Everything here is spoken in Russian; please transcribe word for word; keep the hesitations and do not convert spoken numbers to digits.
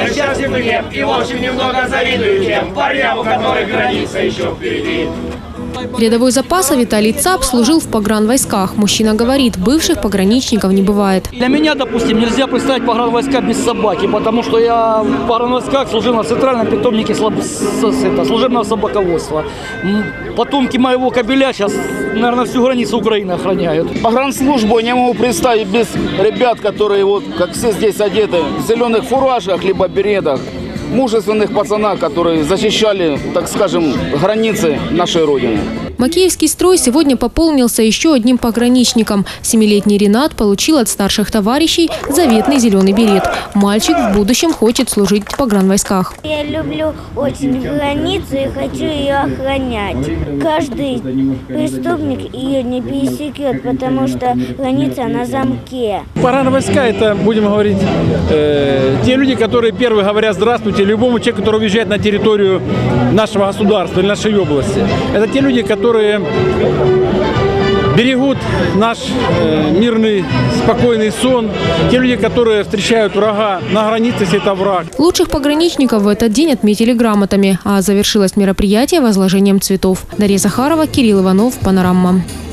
Мы счастливы и очень немного завидую тем парням, у которых граница еще впереди. Рядовой запаса Виталий Цап служил в погранвойсках. Мужчина говорит, бывших пограничников не бывает. Для меня, допустим, нельзя представить погранвойска без собаки, потому что я в погранвойсках служил на центральном питомнике служебного собаководства. Потомки моего кобеля сейчас, наверное, всю границу Украины охраняют. Погранслужбу не могу представить без ребят, которые, вот, как все здесь одеты, в зеленых фуражах либо беретах. Мужественных пацанов, которые защищали, так скажем, границы нашей Родины. Макеевский строй сегодня пополнился еще одним пограничником. Семилетний Ренат получил от старших товарищей заветный зеленый берет. Мальчик в будущем хочет служить в погранвойсках. Я люблю очень границу и хочу ее охранять. Каждый преступник ее не пересекет, потому что граница на замке. Погранвойска – это, будем говорить, э, те люди, которые первые говорят «здравствуйте» любому человеку, который уезжает на территорию нашего государства или нашей области. Это те люди, которые берегут наш э, мирный, спокойный сон. Те люди, которые встречают врага на границе, если это враг. Лучших пограничников в этот день отметили грамотами, а завершилось мероприятие возложением цветов. Дарья Захарова, Кирилл Иванов, Панорама.